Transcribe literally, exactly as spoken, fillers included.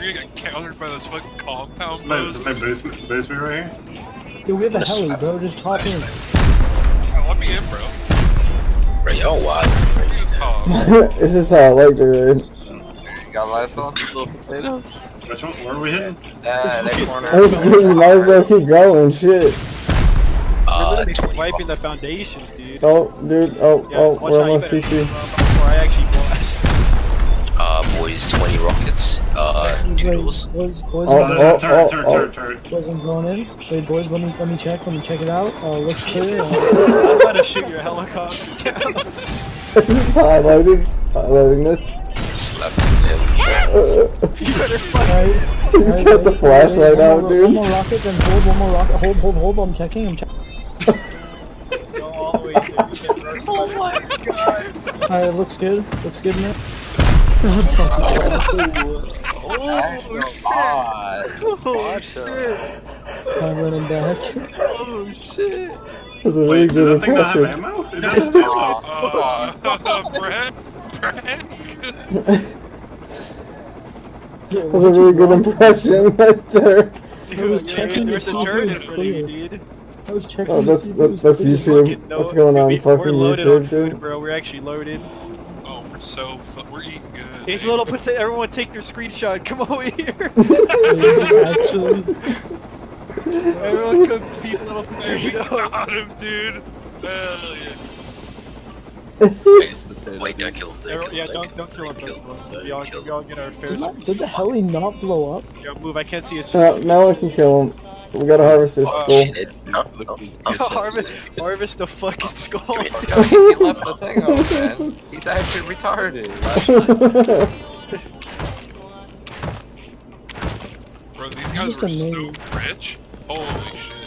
We're gonna get countered by those fucking compound Somebody, blows. somebody boost me, boost me right here. Dude, we have a heli, bro. Just hop in. Yeah, let me in, bro. Bro, yo, what? This is how I like to raid. You got lights on? Little potatoes? Which one? Where are we hitting? Uh, that corner. That's good, you might as well keep going, shit. Uh, We're literally twenty wiping the bucks. foundations, dude. Oh, dude, oh, Yeah, oh, watch we're out, you almost better C C. move, bro, before I actually blast. Uh, boys, twenty rockets. Uh, two Wait, duels. boys, boys, Oh, Uh, I'm- oh, turret, oh, turret, oh. turret, turret. boys, I'm going in. Wait, boys, let me let me check. Let me check it out. Uh, looks clear. Uh, I'm about to shoot your helicopter down. Highlighting, highlighting this. Slap Uh, him. You better fuck. Alright, You alright, got the wait, flashlight wait, out, one more, dude. One more rocket, then hold. One more rocket. Hold, hold, hold. I'm checking. I'm checking. Go all the way through. You get rushed. Oh my god. Alright, looks good. Looks good, man. Oh, Oh, oh shit. I'm running back. Oh shit. That's a really Wait, does good that thing not have impression. ammo? It does too. Uh, Brad? Brad? Yeah, That's a really good impression right there. I was Dude, checking to there's see a if it turret was in front of you, clear. dude. I was checking. Oh, to that's see if it that's, was that's clear. YouTube. Fucking no- What's going on, we, fucking We're loaded on YouTube, food, dude? bro. We're actually loaded. Oh, we're so fu- we're eating good. Hey, little potato, everyone take their screenshot. Come over here. Actually, Everyone come peep little We potato. got him, dude. Hell yeah. Wait, don't kill him. Everyone, yeah, don't don't kill him. Don't, don't, we all, we all get our fair. did, not, did the heli not blow up? Yo, move. I can't see his. Uh, now I can kill him. We gotta harvest this Oh, skull. shit. No, no. harvest, harvest the fucking skull. He left the thing on, man. He's actually retarded. Bro, these guys Just were so amazing. rich. Holy shit.